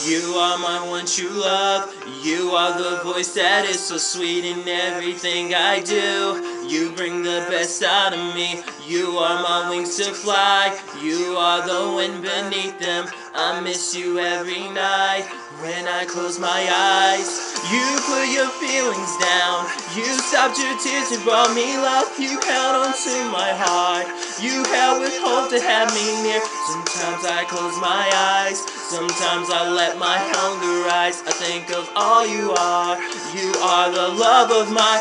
You are my one true love. You are the voice that is so sweet in everything I do. You bring the best out of me. You are my wings to fly. You are the wind beneath them. I miss you every night. When I close my eyes, you put your feelings down. You stopped your tears and brought me love. You held on to my heart. You held with hope to have me near. Sometimes I close my eyes. Sometimes I let my hunger rise. I think of all you are. You are the love of my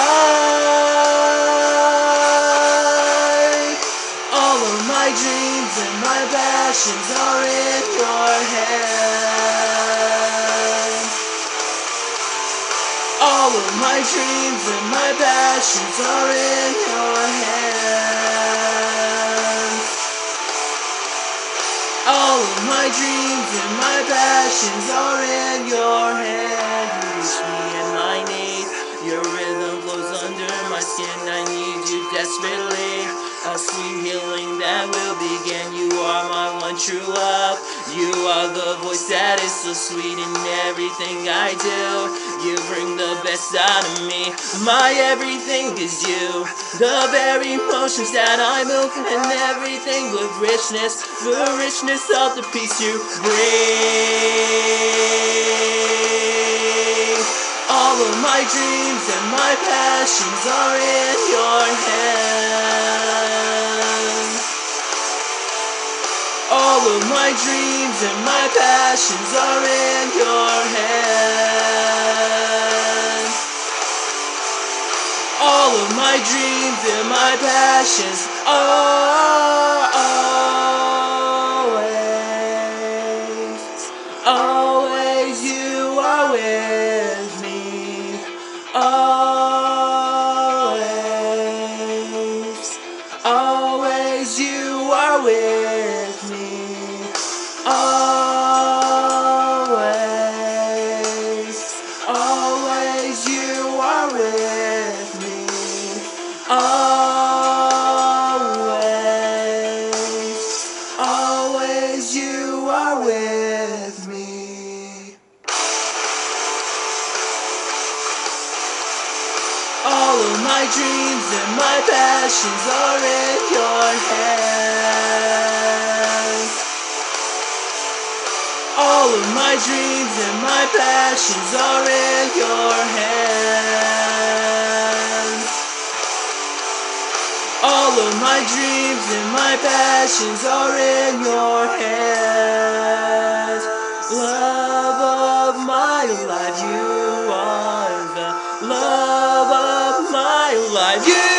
life. All of my dreams and my passions are in your hands. All of my dreams and my passions are in your hands. All of my dreams and my passions are in your hands. You reach me in my knees. Your rhythm flows under my skin. I need you desperately. A sweet healing that will begin. You are my one true love. You are the voice that is so sweet in everything I do. You bring the best out of me. My everything is you. The very emotions that I move, and everything with richness. The richness of the peace you bring. All of my dreams and my passions are in your hands. All of my dreams and my passions are in your hands. All of my dreams and my passions are always you are with me. Always you are with me. Always you are with me. Always you are with me. All of my dreams and my passions are in your hands. All of my dreams and my passions are in your hands. All of my dreams and my passions are in your hands. Love of my life, you are the love of my life.